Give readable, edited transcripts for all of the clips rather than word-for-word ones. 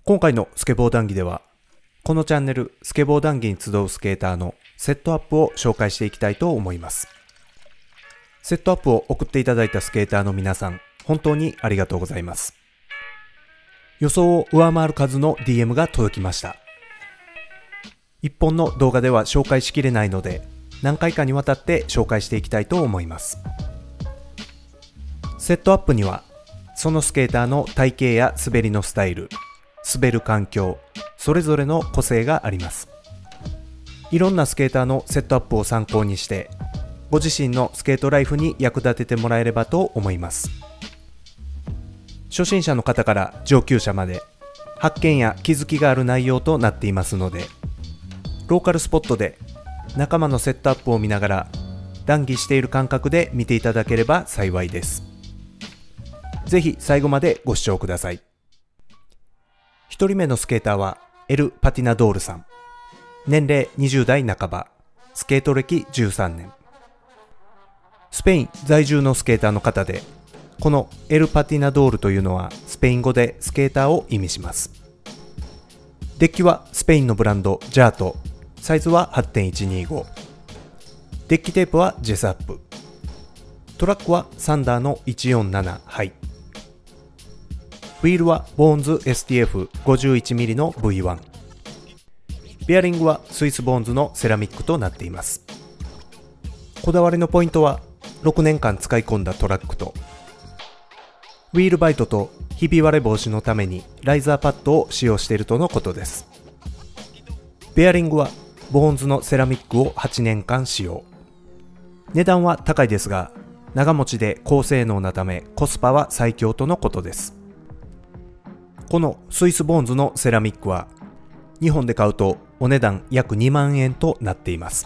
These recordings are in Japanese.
今回のスケボー談義では、このチャンネルスケボー談義に集うスケーターのセットアップを紹介していきたいと思います。セットアップを送っていただいたスケーターの皆さん、本当にありがとうございます。予想を上回る数の DM が届きました。一本の動画では紹介しきれないので、何回かにわたって紹介していきたいと思います。セットアップには、そのスケーターの体型や滑りのスタイル、滑る環境、それぞれの個性があります。いろんなスケーターのセットアップを参考にして、ご自身のスケートライフに役立ててもらえればと思います。初心者の方から上級者まで、発見や気づきがある内容となっていますので、ローカルスポットで仲間のセットアップを見ながら、談義している感覚で見ていただければ幸いです。ぜひ最後までご視聴ください。一人目のスケーターはエル・パティナドールさん。年齢20代半ば、スケート歴13年。スペイン在住のスケーターの方で、このエル・パティナドールというのはスペイン語でスケーターを意味します。デッキはスペインのブランドジャート、サイズは 8.125。デッキテープはジェスアップ。トラックはサンダーの147ハイ。ウィールはボーンズ STF51mm の V1。ベアリングはスイスボーンズのセラミックとなっています。こだわりのポイントは6年間使い込んだトラックと、ウィールバイトとひび割れ防止のためにライザーパッドを使用しているとのことです。ベアリングはボーンズのセラミックを8年間使用。値段は高いですが、長持ちで高性能なためコスパは最強とのことです。このスイスボーンズのセラミックは日本で買うとお値段約2万円となっています。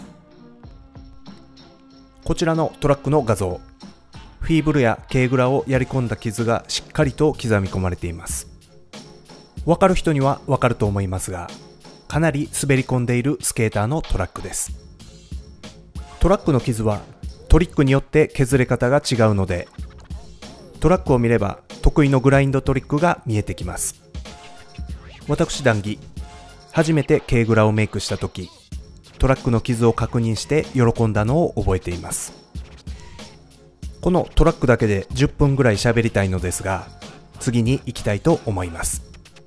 こちらのトラックの画像、フィーブルや軽グラをやり込んだ傷がしっかりと刻み込まれています。わかる人にはわかると思いますが、かなり滑り込んでいるスケーターのトラックです。トラックの傷はトリックによって削れ方が違うので、トラックを見れば得意のグラインドトリックが見えてきます。私談義、初めて軽グラをメイクした時、トラックの傷を確認して喜んだのを覚えています。このトラックだけで10分ぐらい喋りたいのですが、次に行きたいと思います。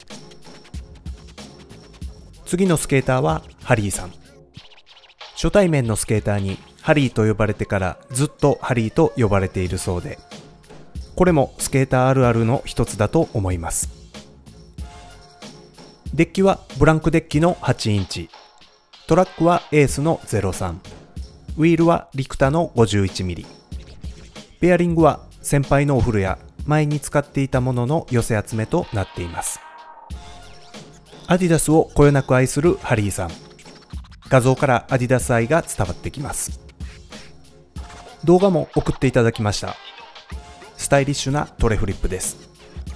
次のスケーターはハリーさん。初対面のスケーターにハリーと呼ばれてからずっとハリーと呼ばれているそうで、これもスケーターあるあるの一つだと思います。デッキはブランクデッキの8インチ、トラックはエースの03、ウィールはリクタの 51mm、ベアリングは先輩のお風呂や前に使っていたものの寄せ集めとなっています。アディダスをこよなく愛するハリーさん。画像からアディダス愛が伝わってきます。動画も送っていただきました。スタイリッシュなトレフリップです。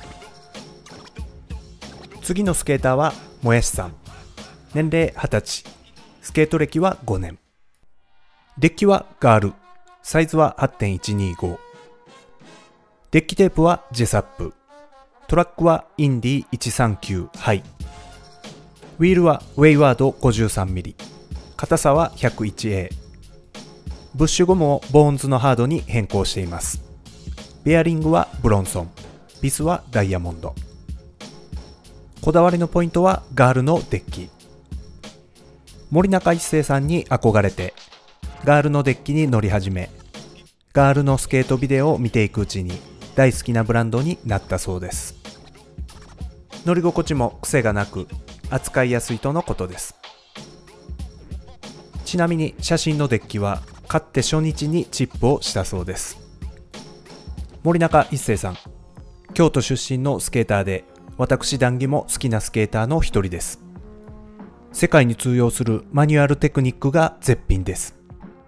次のスケーターはもやしさん。年齢20歳。スケート歴は5年。デッキはガール。サイズは 8.125。デッキテープはジェスアップ。トラックはインディ139ハイ。ウィールはウェイワード 53mm。硬さは 101A。ブッシュゴムをボーンズのハードに変更しています。ベアリングはブロンソン。ビスはダイヤモンド。こだわりのポイントはガールのデッキ。森中一生さんに憧れて、ガールのデッキに乗り始め、ガールのスケートビデオを見ていくうちに大好きなブランドになったそうです。乗り心地も癖がなく、扱いやすいとのことです。ちなみに写真のデッキは買って初日にチップをしたそうです。森中一生さん、京都出身のスケーターで、私談義も好きなスケーターの一人です。世界に通用するマニュアルテクニックが絶品です。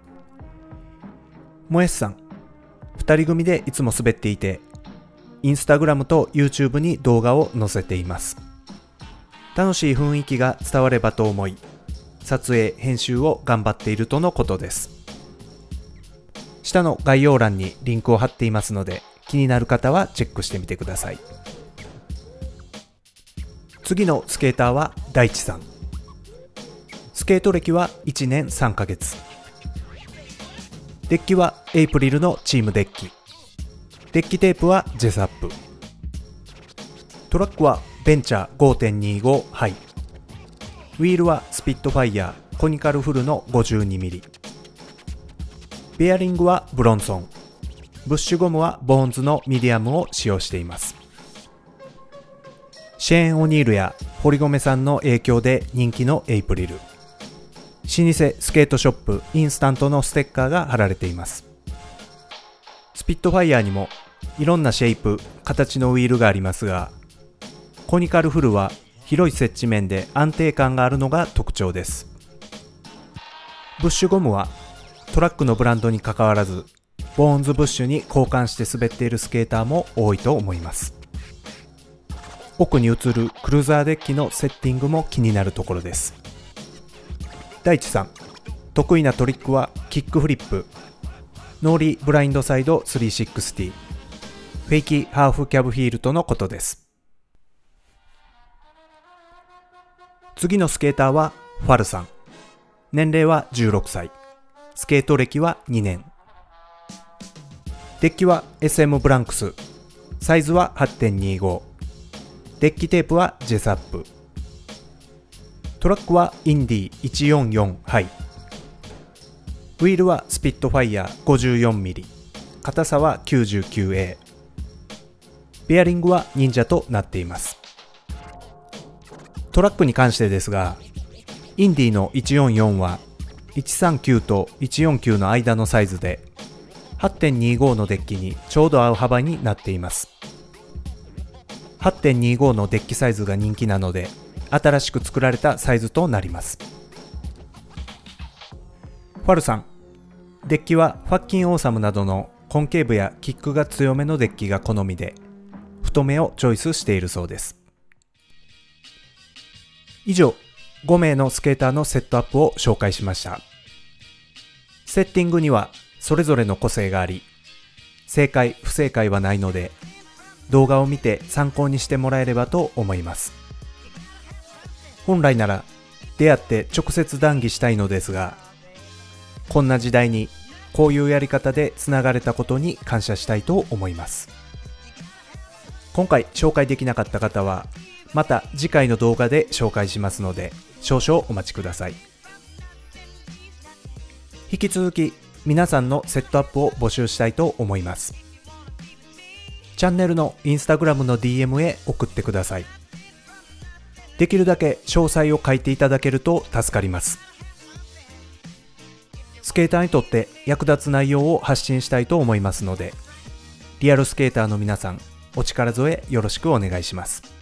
もやしさん、2人組でいつも滑っていて、インスタグラムと YouTube に動画を載せています。楽しい雰囲気が伝わればと思い、撮影・編集を頑張っているとのことです。下の概要欄にリンクを貼っていますので、気になる方はチェックしてみてください。 次のスケーターは大地さん。スケート歴は1年3ヶ月。デッキはエイプリルのチームデッキ。デッキテープはジェスアップ。トラックはベンチャー 5.25 ハイ。ウィールはスピットファイヤーコニカルフルの 52mm。ベアリングはブロンソン。ブッシュゴムはボーンズのミディアムを使用しています。シェーン・オニールや堀米さんの影響で人気のエイプリル。老舗スケートショップインスタントのステッカーが貼られています。スピットファイヤーにもいろんなシェイプ、形のウィールがありますが、コニカルフルは広い接地面で安定感があるのが特徴です。ブッシュゴムはトラックのブランドにかかわらず、ボーンズブッシュに交換して滑っているスケーターも多いと思います。奥に映るクルーザーデッキのセッティングも気になるところです。大地さん、得意なトリックはキックフリップ、ノーリーブラインドサイド360、フェイキーハーフキャブヒールとのことです。次のスケーターはファルさん。年齢は16歳。スケート歴は2年。デッキは SM ブランクス。サイズは 8.25。デッキテープはジェスアップ。トラックはインディ 144 ハイ。ウィールはスピットファイヤー 54mm。硬さは 99A。ベアリングは忍者となっています。トラックに関してですが、インディの144は139と149の間のサイズで 8.25 のデッキにちょうど合う幅になっています。8.25 のデッキサイズが人気なので新しく作られたサイズとなります。ファルさん、デッキはファッキンオーサムなどのコンケーブやキックが強めのデッキが好みで太めをチョイスしているそうです。以上、5名のスケーターのセットアップを紹介しました。セッティングにはそれぞれの個性があり、正解不正解はないので、動画を見て参考にしてもらえればと思います。本来なら出会って直接談義したいのですが、こんな時代にこういうやり方でつながれたことに感謝したいと思います。今回紹介できなかった方は、また次回の動画で紹介しますので、少々お待ちください。引き続き皆さんのセットアップを募集したいと思います。チャンネルのインスタグラムの DM へ送ってください。できるだけ詳細を書いていただけると助かります。スケーターにとって役立つ内容を発信したいと思いますので、リアルスケーターの皆さん、お力添えよろしくお願いします。